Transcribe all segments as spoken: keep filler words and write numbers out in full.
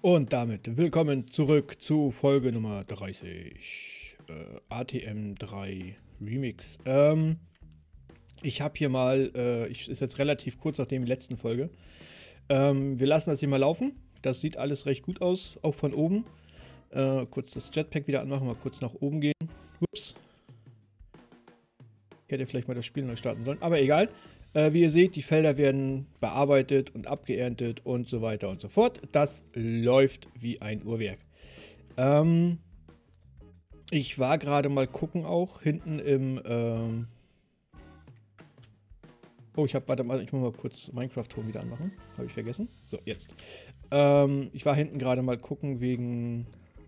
Und damit willkommen zurück zu Folge Nummer dreißig, äh, A T M drei Remix. Ähm, ich habe hier mal, äh, ich, ist jetzt relativ kurz nach der letzten Folge. Ähm, wir lassen das hier mal laufen. Das sieht alles recht gut aus, auch von oben. Äh, kurz das Jetpack wieder anmachen, mal kurz nach oben gehen. Ups. Ich hätte vielleicht mal das Spiel neu starten sollen, aber egal. Äh, wie ihr seht, die Felder werden bearbeitet und abgeerntet und so weiter und so fort. Das läuft wie ein Uhrwerk. Ähm, ich war gerade mal gucken auch, hinten im... Ähm oh, ich habe, warte mal, ich muss mal kurz Minecraft-Ton wieder anmachen. Habe ich vergessen. So, jetzt. Ähm, ich war hinten gerade mal gucken wegen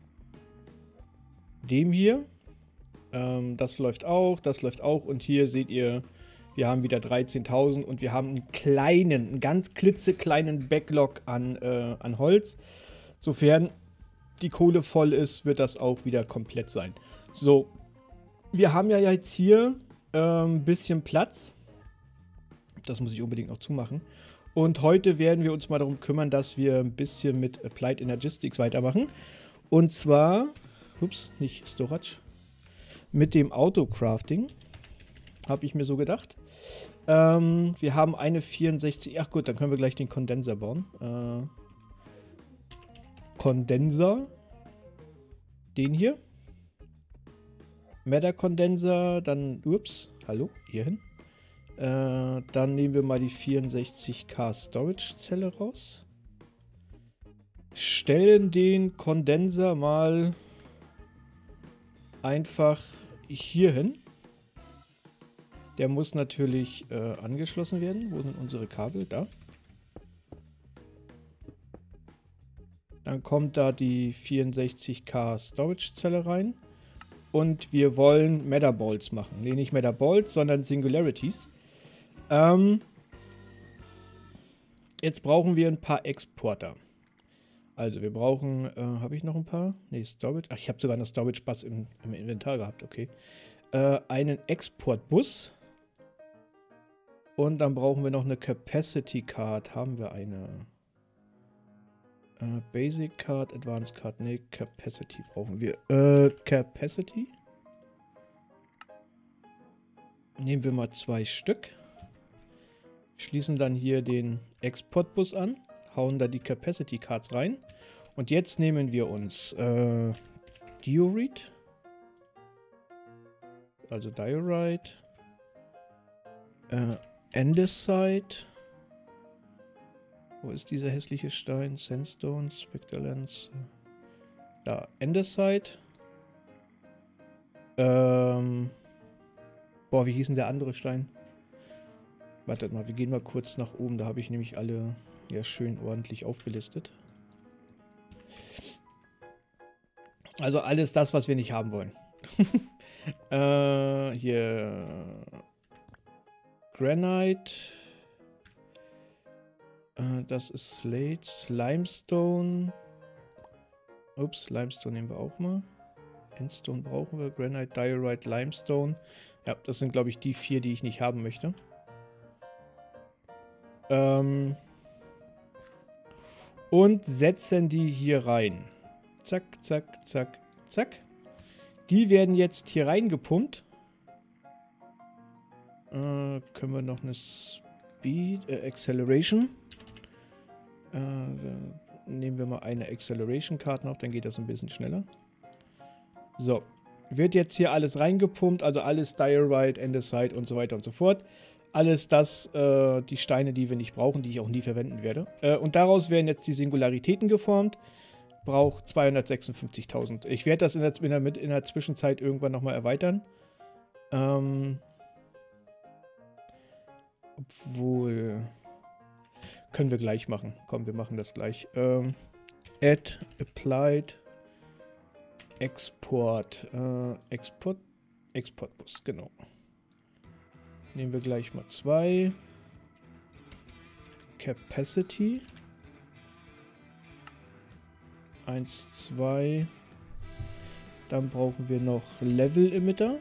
dem hier. Ähm, das läuft auch, das läuft auch. Und hier seht ihr... Wir haben wieder dreizehntausend und wir haben einen kleinen, einen ganz klitzekleinen Backlog an, äh, an Holz. Sofern die Kohle voll ist, wird das auch wieder komplett sein. So, wir haben ja jetzt hier ein ähm, bisschen Platz. Das muss ich unbedingt noch zumachen. Und heute werden wir uns mal darum kümmern, dass wir ein bisschen mit Applied Energistics weitermachen. Und zwar, ups, nicht Storage, mit dem Autocrafting. Habe ich mir so gedacht. Ähm, wir haben eine vierundsechzig. Ach gut, dann können wir gleich den Kondenser bauen. Äh, Kondenser. Den hier. Matter-Kondenser. Dann, ups, hallo, hier hin. Äh, dann nehmen wir mal die vierundsechzig K Storage-Zelle raus. Stellen den Kondenser mal einfach hier hin. Der muss natürlich äh, angeschlossen werden. Wo sind unsere Kabel? Da. Dann kommt da die vierundsechzig K Storage-Zelle rein. Und wir wollen Matterballs machen. Ne, nicht Matterballs, sondern Singularities. Ähm, jetzt brauchen wir ein paar Exporter. Also wir brauchen, äh, habe ich noch ein paar? Ne, Storage. Ach, ich habe sogar noch Storage-Bus im, im Inventar gehabt, okay. Äh, einen Exportbus. Und dann brauchen wir noch eine Capacity Card. Haben wir eine? Äh, Basic Card, Advanced Card. Ne, Capacity brauchen wir. Äh, Capacity. Nehmen wir mal zwei Stück. Schließen dann hier den Exportbus an. Hauen da die Capacity Cards rein. Und jetzt nehmen wir uns äh, Diorite. Also Diorite. Äh, Andesite. Wo ist dieser hässliche Stein? Sandstone, Spectralens. Da, Andesite. Ähm. Boah, wie hieß denn der andere Stein? Wartet mal, wir gehen mal kurz nach oben. Da habe ich nämlich alle ja schön ordentlich aufgelistet. Also alles das, was wir nicht haben wollen. äh, hier. Granite. Äh, das ist Slate. Limestone. Ups, Limestone nehmen wir auch mal. Endstone brauchen wir. Granite, Diorite, Limestone. Ja, das sind, glaube ich, die vier, die ich nicht haben möchte. Ähm und setzen die hier rein. Zack, zack, zack, zack. Die werden jetzt hier reingepumpt. Äh, können wir noch eine Speed, äh, Acceleration. Äh, nehmen wir mal eine Acceleration Card noch, dann geht das ein bisschen schneller. So, wird jetzt hier alles reingepumpt, also alles Diorite, Andesite und so weiter und so fort. Alles das, äh, die Steine, die wir nicht brauchen, die ich auch nie verwenden werde. Äh, und daraus werden jetzt die Singularitäten geformt. Braucht zweihundertsechsundfünfzigtausend. Ich werde das in der, in, der, in der Zwischenzeit irgendwann nochmal erweitern. Ähm... Obwohl... Können wir gleich machen. Komm, wir machen das gleich. Ähm, Add, Applied, Export. Äh, Export, Exportbus, genau. Nehmen wir gleich mal zwei. Capacity. Eins, zwei. Dann brauchen wir noch Level Emitter.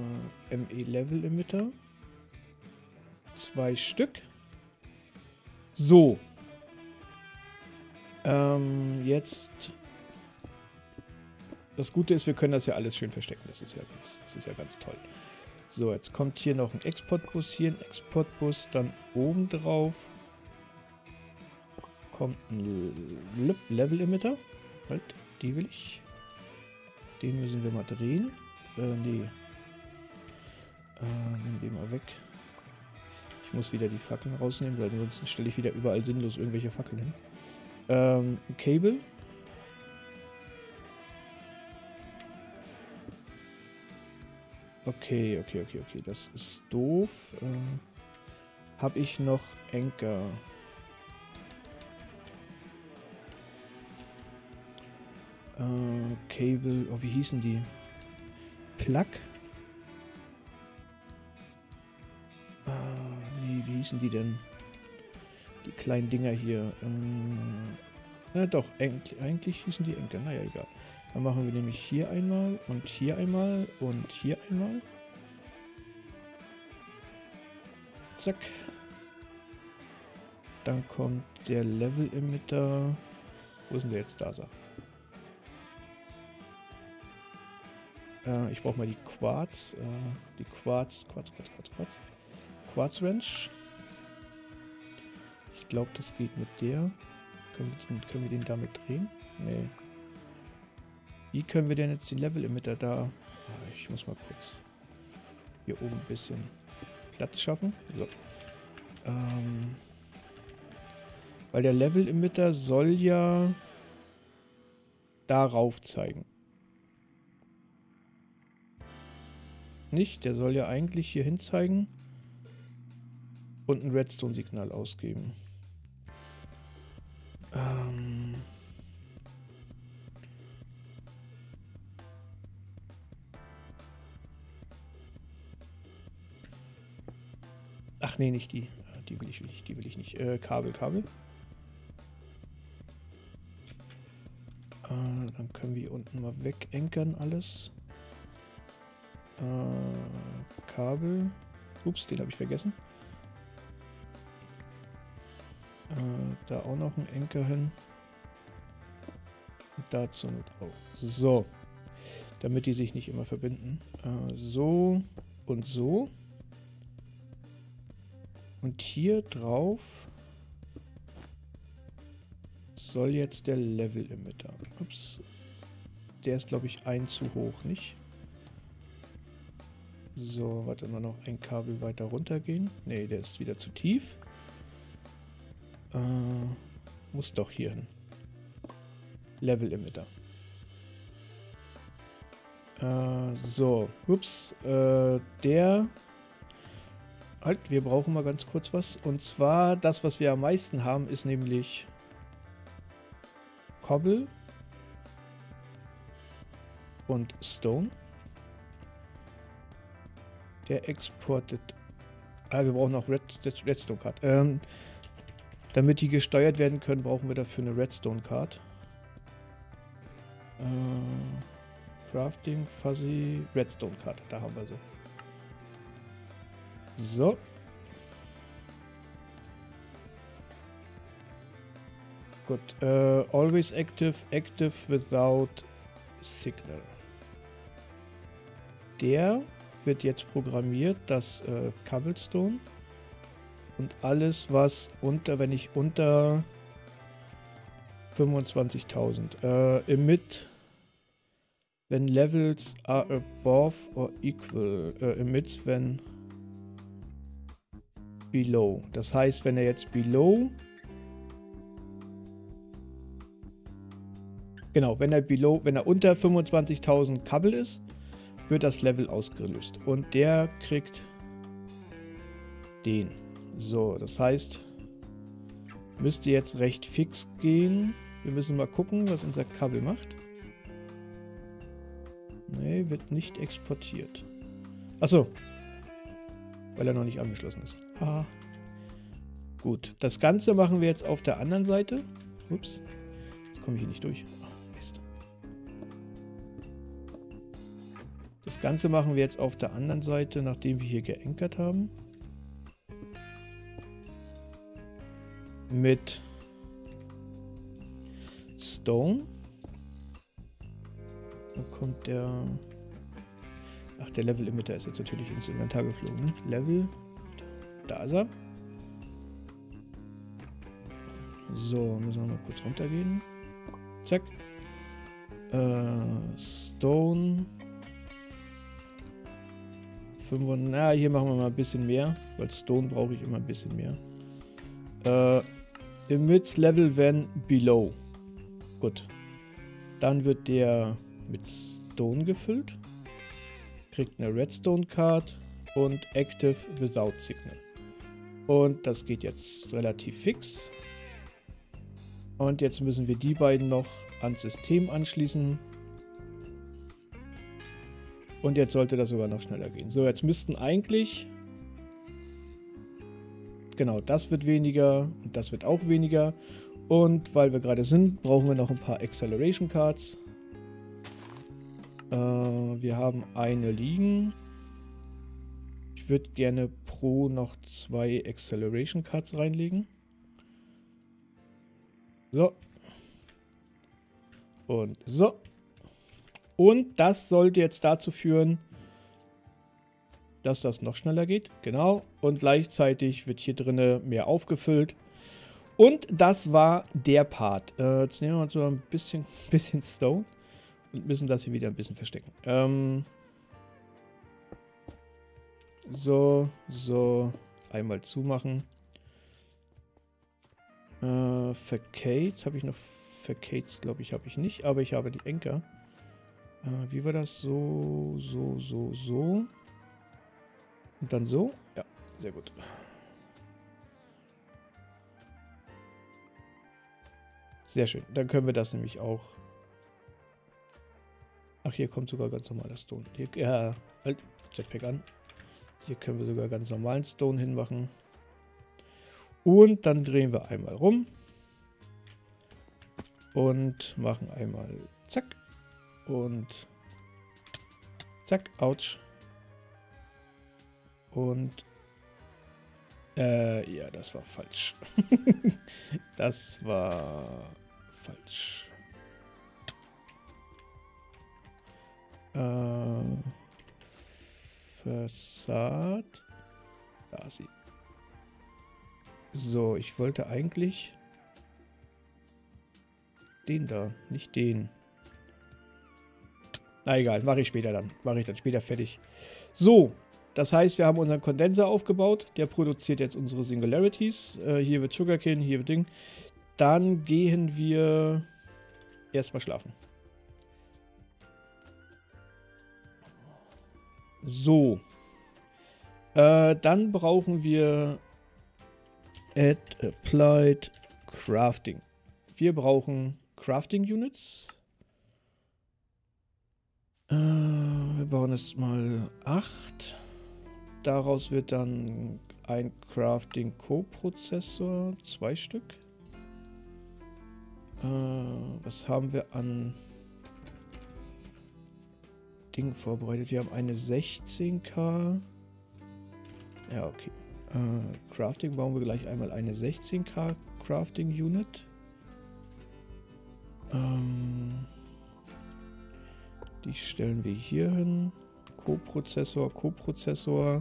Äh, M E Level Emitter. Zwei Stück. So. Ähm, jetzt... Das Gute ist, wir können das ja alles schön verstecken. Das ist ja ganz, das ist ja ganz toll. So, jetzt kommt hier noch ein Exportbus, hier ein Exportbus, dann oben drauf kommt ein Level-Emitter. Halt, die will ich. Den müssen wir mal drehen. Äh, nee. Äh, nehmen den mal weg. Ich muss wieder die Fackeln rausnehmen, weil ansonsten stelle ich wieder überall sinnlos irgendwelche Fackeln hin. Ähm, ein Cable. Okay, okay, okay, okay. Das ist doof. Äh, Habe ich noch Anker? Äh, Cable. Oh, wie hießen die? Plug? Äh, nee, wie hießen die denn? Die kleinen Dinger hier. Äh, na doch, eigentlich, eigentlich hießen die Anker. Naja, egal. Dann machen wir nämlich hier einmal und hier einmal und hier einmal. Zack. Dann kommt der Level-Emitter. Wo ist denn der jetzt? Da ist er. Äh, ich brauche mal die Quarz. Äh, die Quarz, Quarz, Quarz, Quarz, Quarz. Quarz-Wrench. Ich glaube, das geht mit der. Können wir den, können wir den damit drehen? Nee. Wie können wir denn jetzt den Level-Emitter da... Ah, ich muss mal kurz hier oben ein bisschen Platz schaffen. So. Ähm, weil der Level-Emitter soll ja darauf zeigen. Nicht? Der soll ja eigentlich hier hin zeigen und ein Redstone-Signal ausgeben. Ähm... Ach nee, nicht die. Die will ich nicht. Die will ich nicht. Äh, Kabel, Kabel. Äh, dann können wir hier unten mal wegankern alles. Äh, Kabel. Ups, den habe ich vergessen. Äh, da auch noch ein Anker hin. Und dazu mit auch. So. Damit die sich nicht immer verbinden. Äh, so und so. Und hier drauf soll jetzt der Level-Emitter. Ups. Der ist, glaube ich, ein zu hoch, nicht? So, warte mal, noch ein Kabel weiter runter gehen. Ne, der ist wieder zu tief. Äh, muss doch hier hin. Level-Emitter. Äh, so, ups. Äh, der... Halt, wir brauchen mal ganz kurz was. Und zwar, das, was wir am meisten haben, ist nämlich Cobble und Stone. Der exportet... Ah, wir brauchen auch Red, Redstone Card. Ähm, damit die gesteuert werden können, brauchen wir dafür eine Redstone Card. Äh, Crafting, Fuzzy, Redstone Card. Da haben wir sie. So. Gut. Uh, always active, active without signal. Der wird jetzt programmiert, dass äh, Cobblestone und alles, was unter, wenn ich unter fünfundzwanzigtausend äh, emit, wenn levels are above or equal, äh, emits, wenn below. Das heißt, wenn er jetzt below, genau, wenn er below, wenn er unter fünfundzwanzigtausend Kabel ist, wird das Level ausgelöst. Und der kriegt den. So, das heißt, müsste jetzt recht fix gehen. Wir müssen mal gucken, was unser Kabel macht. Nee, wird nicht exportiert. Achso. Weil er noch nicht angeschlossen ist. Haha. Gut, das Ganze machen wir jetzt auf der anderen Seite. Ups. Jetzt komme ich hier nicht durch. Oh, Mist. Das Ganze machen wir jetzt auf der anderen Seite, nachdem wir hier geankert haben. mit Stone. Da kommt der... Ach, der Level-Emitter ist jetzt natürlich ins Inventar geflogen. Ne? Level. Da ist er. So, müssen wir mal kurz runtergehen. Zack. Äh, Stone. fünfhundert. Na, hier machen wir mal ein bisschen mehr, weil Stone brauche ich immer ein bisschen mehr. Äh, Emits Level when below. Gut. Dann wird der mit Stone gefüllt. Kriegt eine Redstone Card und Active Without Signal. Und das geht jetzt relativ fix. Und jetzt müssen wir die beiden noch ans System anschließen. Und jetzt sollte das sogar noch schneller gehen. So, jetzt müssten eigentlich... Genau, das wird weniger und das wird auch weniger. Und weil wir gerade sind, brauchen wir noch ein paar Acceleration Cards. Äh, wir haben eine liegen. Ich würde gerne pro noch zwei Acceleration Cards reinlegen. So. Und so. Und das sollte jetzt dazu führen, dass das noch schneller geht. Genau. Und gleichzeitig wird hier drinnen mehr aufgefüllt. Und das war der Part. Äh, jetzt nehmen wir uns so ein bisschen, bisschen Stone und müssen das hier wieder ein bisschen verstecken. Ähm so, so. Einmal zumachen. Äh, Facades habe ich noch. Facades, glaube ich, habe ich nicht, aber ich habe die Anker. Äh, wie war das? So, so, so, so. Und dann so? Ja, sehr gut. Sehr schön. Dann können wir das nämlich auch. Ach, hier kommt sogar ganz normaler Stone. Hier, ja, halt, Jetpack an. Hier können wir sogar ganz normalen Stone hinmachen. Und dann drehen wir einmal rum. Und machen einmal zack. Und zack, ouch. Und äh, ja, das war falsch. Das war falsch. Äh, Fassade. Da ist sie. So, ich wollte eigentlich den da, nicht den. Na egal, mache ich später dann. Mache ich dann später fertig. So, das heißt, wir haben unseren Kondenser aufgebaut. Der produziert jetzt unsere Singularities. Äh, hier wird Sugarcane, hier wird Ding. Dann gehen wir erstmal schlafen. So. Äh, dann brauchen wir Add Applied Crafting. Wir brauchen Crafting Units. Äh, wir bauen jetzt mal acht. Daraus wird dann ein Crafting Co-Prozessor, zwei Stück. Äh, was haben wir an Dingen vorbereitet? Wir haben eine sechzehn K. Ja, okay. Äh, Crafting bauen wir gleich einmal eine sechzehn K Crafting Unit. Ähm, die stellen wir hier hin. Co-Prozessor, Co-Prozessor.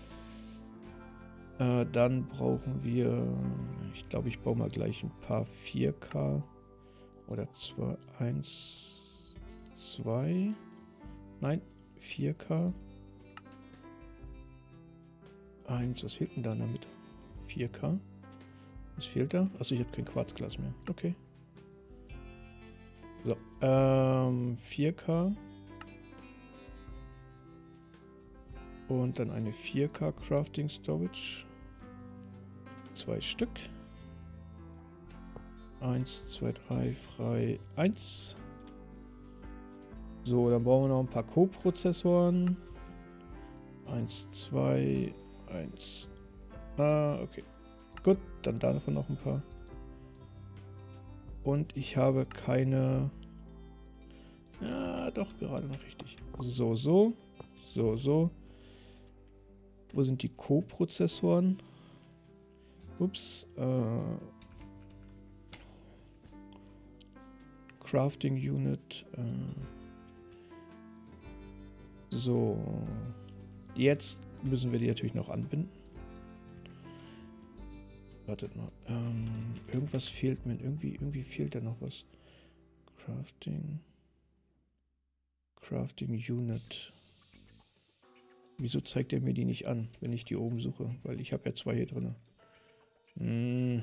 Äh, dann brauchen wir, ich glaube, ich baue mal gleich ein paar vier K oder zwei, eins, zwei, nein, vier K. eins, was fehlt denn da in der Mitte? vier K. Was fehlt da? Achso, ich habe kein Quarzglas mehr. Okay. So, ähm, vier K. Und dann eine vier K Crafting Storage. Zwei Stück. eins, zwei, drei, frei, eins. So, dann brauchen wir noch ein paar Co-Prozessoren. eins, zwei, eins. Ah, okay. Gut, dann davon noch ein paar. Und ich habe keine... Ja, doch, gerade noch richtig. So, so. So, so. Wo sind die Co-Prozessoren? Ups. Äh, Crafting Unit. Äh, so. Jetzt müssen wir die natürlich noch anbinden. Wartet mal. Ähm, irgendwas fehlt mir. Irgendwie, irgendwie fehlt da noch was. Crafting. Crafting Unit. Wieso zeigt er mir die nicht an, wenn ich die oben suche? Weil ich habe ja zwei hier drin. Hm.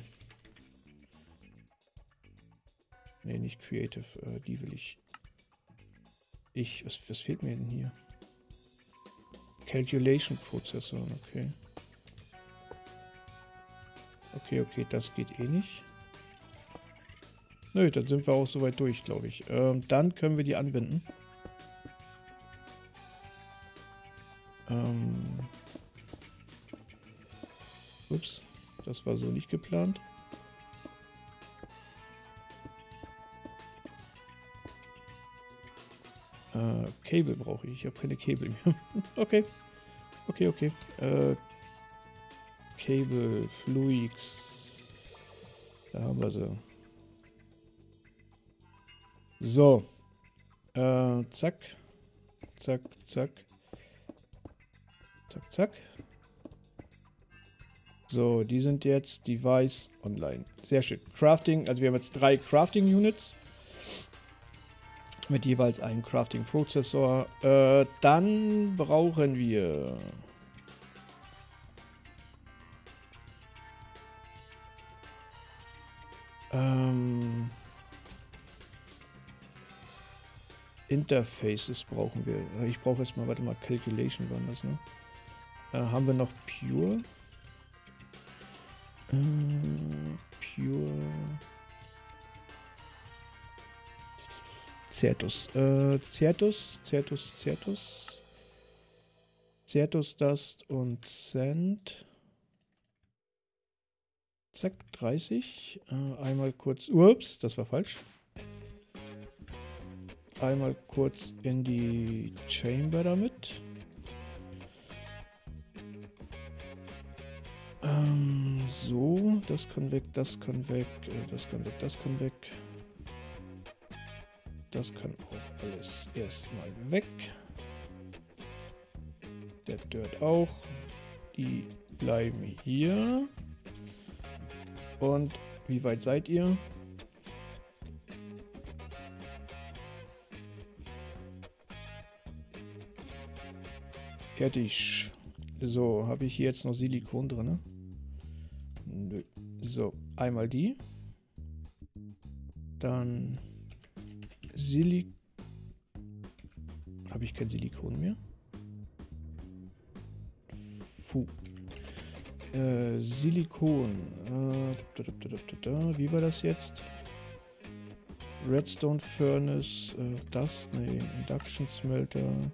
Ne, nicht Creative. Äh, die will ich. Ich. Was, was fehlt mir denn hier? Calculation Prozessor. Okay. Okay, okay, das geht eh nicht. Nö, dann sind wir auch soweit durch, glaube ich. Ähm, dann können wir die anbinden. Ähm. Ups, das war so nicht geplant. Äh, Cable brauche ich. Ich habe keine Cable mehr. Okay. Okay, okay. Äh, Cable, Fluix. Da haben wir sie. So. Äh, zack. Zack, zack. Zack, zack. So, die sind jetzt Device online. Sehr schön. Crafting, also wir haben jetzt drei Crafting Units. Mit jeweils einem Crafting Prozessor. Äh, dann brauchen wir... Ähm... Interfaces brauchen wir. Ich brauche erstmal, warte mal, Calculation war das, ne? Äh, haben wir noch Pure? Äh, Pure... Certus. Äh, Certus, Certus, Certus. Certus Dust und Sand. Zack, dreißig. Äh, einmal kurz... Ups, das war falsch. Einmal kurz in die Chamber damit. Ähm, so, das kann weg, das kann weg, äh, das kann weg, das kann weg. Das kann auch alles erstmal weg. Der Dirt auch. Die bleiben hier. Und wie weit seid ihr? Fertig. So, habe ich hier jetzt noch Silikon drin? Nö. So, einmal die. Dann Silikon. Habe ich kein Silikon mehr? Puh. Äh, Silikon. Äh, da, da, da, da, da. Wie war das jetzt? Redstone Furnace. Äh, das? Nee. Induction Smelter.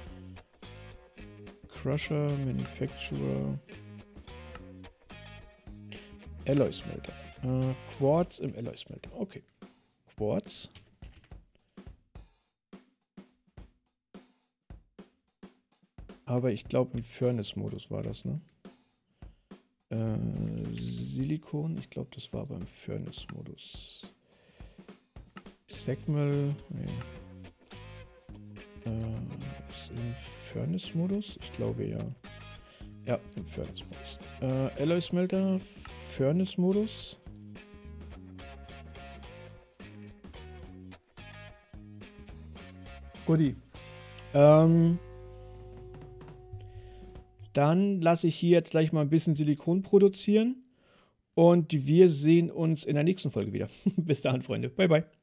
Crusher. Manufacturer. Alloy Smelter. Äh, Quartz im Alloy Smelter. Okay. Quartz. Aber ich glaube im Furnace-Modus war das, ne? Äh, Silikon, ich glaube das war beim Furnace-Modus. Segmel, nee. Äh, ist im Furnace-Modus? Ich glaube ja. Ja, im Furnace-Modus. Äh, Alloy Smelter, Furnace-Modus. Guti. Ähm... Dann lasse ich hier jetzt gleich mal ein bisschen Silikon produzieren. Und wir sehen uns in der nächsten Folge wieder. Bis dahin, Freunde. Bye, bye.